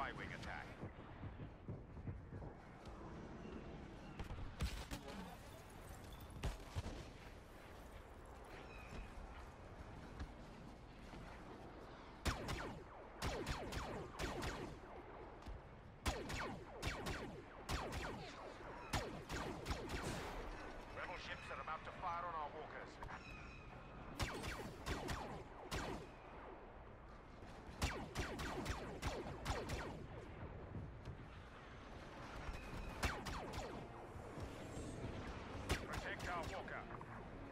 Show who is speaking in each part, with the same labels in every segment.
Speaker 1: Y-wing attack. Rebel ships are about to fire on our walkers. Protect our walker.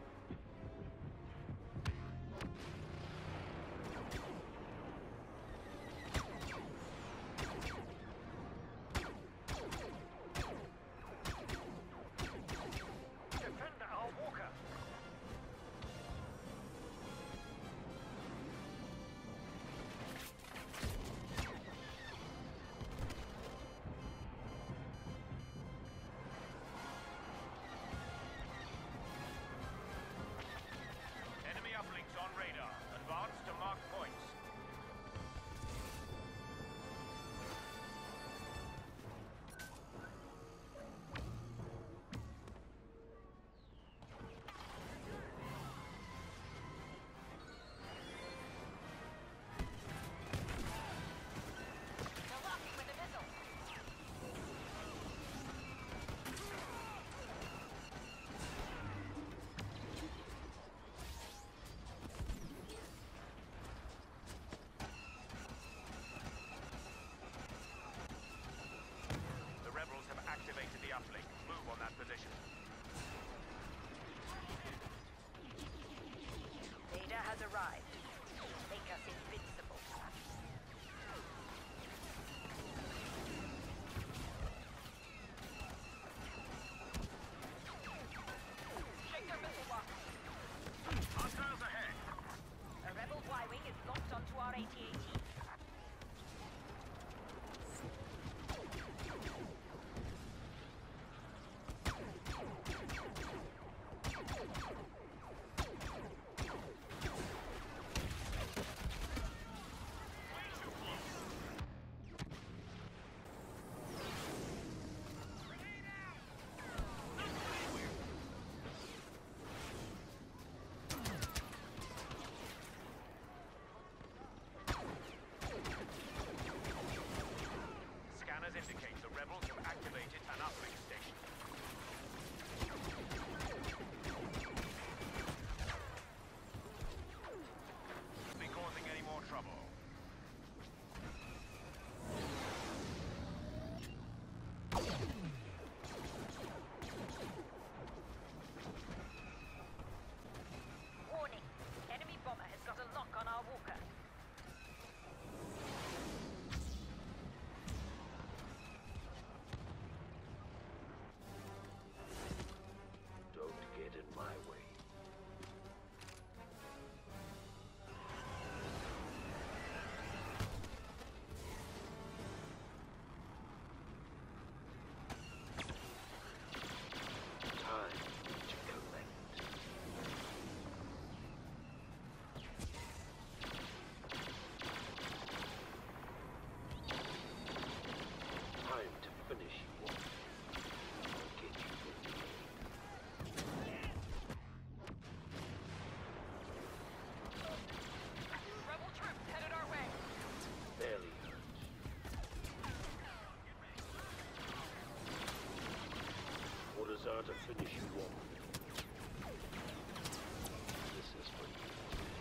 Speaker 1: Defend our walker. Enemy uplinks on radar. Advance to mark points.
Speaker 2: They're locking with a missile.
Speaker 1: The rebels have activated the uplink. Move on that position.
Speaker 2: Data has arrived. Make us invincible. Check their missile lock.
Speaker 1: Hostiles ahead.
Speaker 2: A rebel Y-wing is locked onto our AT-AT.
Speaker 1: Scanners indicate the rebels have activated an uplink station. Be causing any more trouble.
Speaker 2: Warning! Enemy bomber has got a lock on our walker.
Speaker 3: Don't get in my way. Time to collect. Time to finish you off. I'll get you for the
Speaker 2: Rebel troops headed our way.
Speaker 3: barely hurt. Orders are to finish you off. This is for you.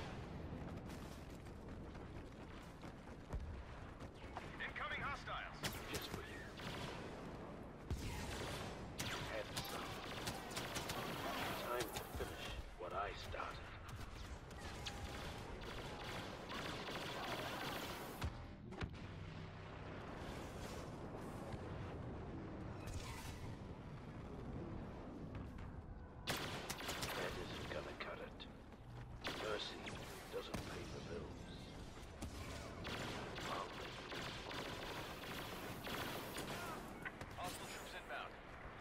Speaker 1: Incoming hostiles.
Speaker 3: Just for you. And some. Time to finish what I started. That isn't gonna cut it. Mercy doesn't pay the bills. I'll make this one.
Speaker 1: Hostile troops inbound.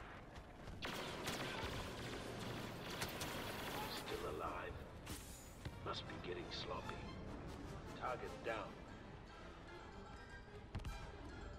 Speaker 3: Still alive. Must be getting sloppy. Target down.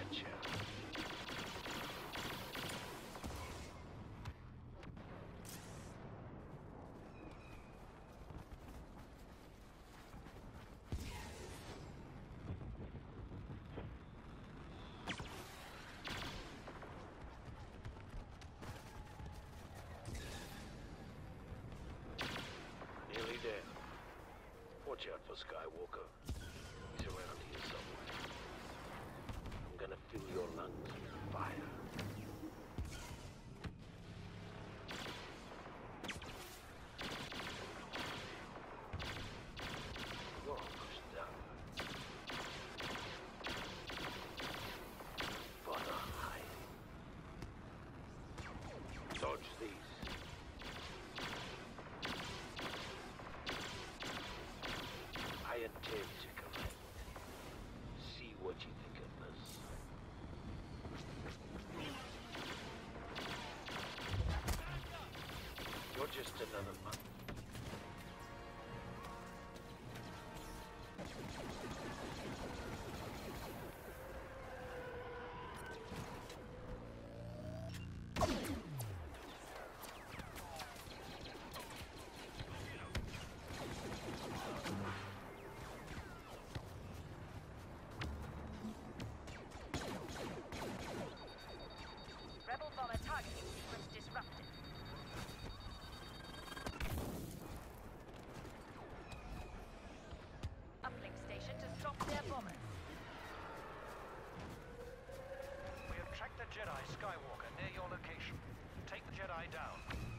Speaker 3: Gotcha. Nearly there. Watch out for Skywalker. He's around here somewhere. I'm gonna fill your lungs with fire. You're almost done. Butter hide. Dodge these. I intend to collect. See what you think of this. You're just another month.
Speaker 2: Rebel bomber targeting sequence disrupted. Uplink station to stop their bombers.
Speaker 1: We have tracked the Jedi Skywalker near your location. Take the Jedi down.